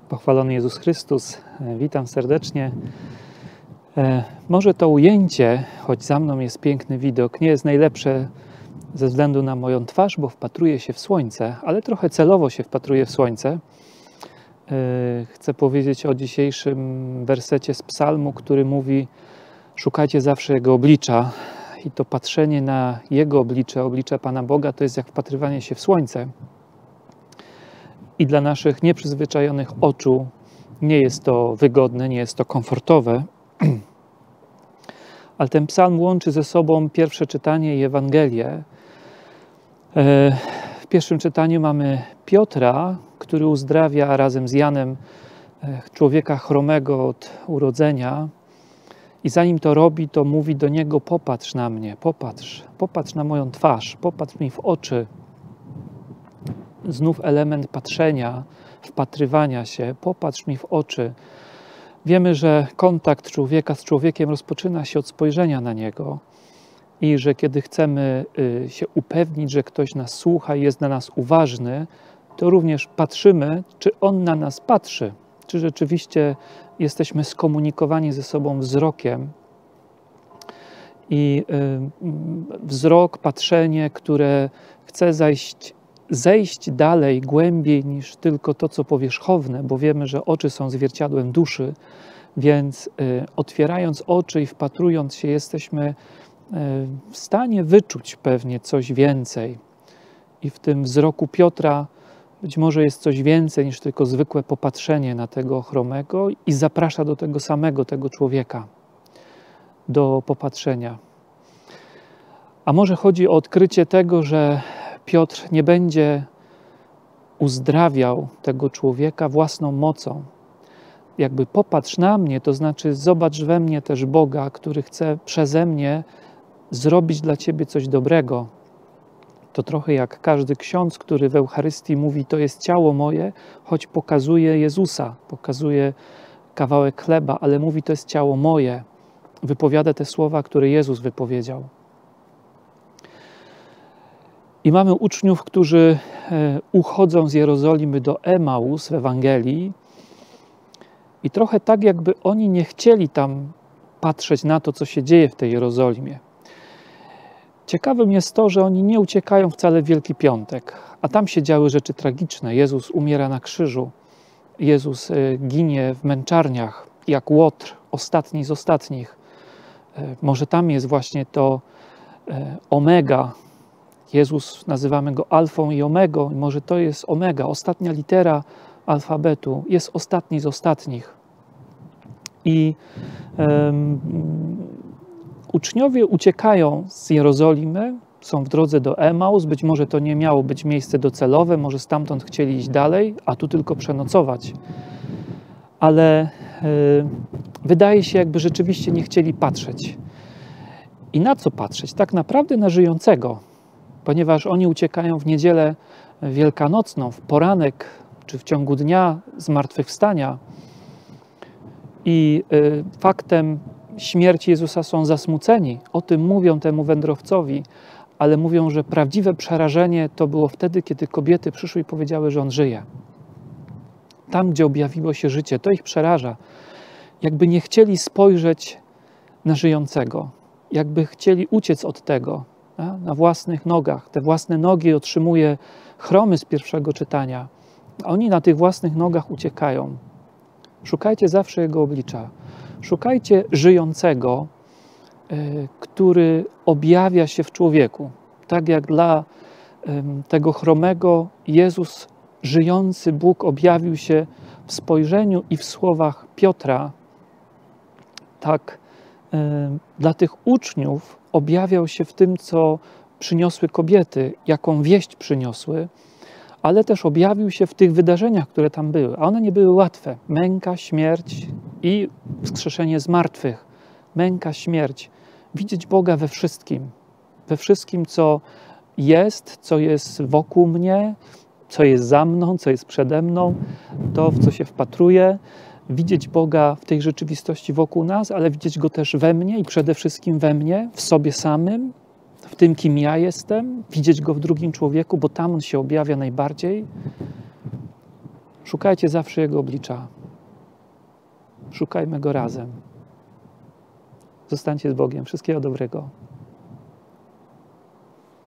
Pochwalony Jezus Chrystus, witam serdecznie. Może to ujęcie, choć za mną jest piękny widok, nie jest najlepsze ze względu na moją twarz, bo wpatruję się w słońce, ale trochę celowo się wpatruję w słońce. Chcę powiedzieć o dzisiejszym wersecie z psalmu, który mówi: szukajcie zawsze Jego oblicza. I to patrzenie na Jego oblicze Pana Boga, to jest jak wpatrywanie się w słońce. I dla naszych nieprzyzwyczajonych oczu nie jest to wygodne, nie jest to komfortowe. Ale ten psalm łączy ze sobą pierwsze czytanie i Ewangelię. W pierwszym czytaniu mamy Piotra, który uzdrawia razem z Janem człowieka chromego od urodzenia. I zanim to robi, to mówi do niego: popatrz na mnie, popatrz na moją twarz, popatrz mi w oczy. Znów element patrzenia, wpatrywania się, popatrz mi w oczy. Wiemy, że kontakt człowieka z człowiekiem rozpoczyna się od spojrzenia na niego i że kiedy chcemy się upewnić, że ktoś nas słucha i jest na nas uważny, to również patrzymy, czy on na nas patrzy, czy rzeczywiście jesteśmy skomunikowani ze sobą wzrokiem. I wzrok, patrzenie, które chce zejść dalej, głębiej niż tylko to, co powierzchowne, bo wiemy, że oczy są zwierciadłem duszy, więc otwierając oczy i wpatrując się, jesteśmy w stanie wyczuć pewnie coś więcej. I w tym wzroku Piotra być może jest coś więcej niż tylko zwykłe popatrzenie na tego chromego i zaprasza do tego samego, tego człowieka, do popatrzenia. A może chodzi o odkrycie tego, że Piotr nie będzie uzdrawiał tego człowieka własną mocą. Jakby popatrz na mnie, to znaczy zobacz we mnie też Boga, który chce przeze mnie zrobić dla ciebie coś dobrego. To trochę jak każdy ksiądz, który w Eucharystii mówi: to jest ciało moje, choć pokazuje Jezusa, pokazuje kawałek chleba, ale mówi: to jest ciało moje. Wypowiada te słowa, które Jezus wypowiedział. I mamy uczniów, którzy uchodzą z Jerozolimy do Emaus w Ewangelii i trochę tak, jakby oni nie chcieli tam patrzeć na to, co się dzieje w tej Jerozolimie. Ciekawym jest to, że oni nie uciekają wcale w Wielki Piątek, a tam się działy rzeczy tragiczne. Jezus umiera na krzyżu, Jezus ginie w męczarniach, jak Łotr, ostatni z ostatnich. Może tam jest właśnie to omega. Jezus, nazywamy Go alfą i omegą, i może to jest omega, ostatnia litera alfabetu, jest ostatni z ostatnich. I uczniowie uciekają z Jerozolimy, są w drodze do Emaus, być może to nie miało być miejsce docelowe, może stamtąd chcieli iść dalej, a tu tylko przenocować. Ale wydaje się, jakby rzeczywiście nie chcieli patrzeć. I na co patrzeć? Tak naprawdę na żyjącego, ponieważ oni uciekają w niedzielę wielkanocną, w poranek czy w ciągu dnia zmartwychwstania. I faktem śmierci Jezusa są zasmuceni. O tym mówią temu wędrowcowi, ale mówią, że prawdziwe przerażenie to było wtedy, kiedy kobiety przyszły i powiedziały, że On żyje. Tam, gdzie objawiło się życie, to ich przeraża. Jakby nie chcieli spojrzeć na żyjącego, jakby chcieli uciec od tego, na własnych nogach. Te własne nogi otrzymuje chromy z pierwszego czytania. A oni na tych własnych nogach uciekają. Szukajcie zawsze Jego oblicza. Szukajcie żyjącego, który objawia się w człowieku. Tak jak dla tego chromego Jezus, żyjący Bóg, objawił się w spojrzeniu i w słowach Piotra, tak dla tych uczniów objawiał się w tym, co przyniosły kobiety, jaką wieść przyniosły, ale też objawił się w tych wydarzeniach, które tam były. A one nie były łatwe. Męka, śmierć i wskrzeszenie z martwych. Męka, śmierć. Widzieć Boga we wszystkim, co jest wokół mnie, co jest za mną, co jest przede mną, to, w co się wpatruję. Widzieć Boga w tej rzeczywistości wokół nas, ale widzieć Go też we mnie i przede wszystkim we mnie, w sobie samym, w tym, kim ja jestem, widzieć Go w drugim człowieku, bo tam On się objawia najbardziej. Szukajcie zawsze Jego oblicza. Szukajmy Go razem. Zostańcie z Bogiem. Wszystkiego dobrego.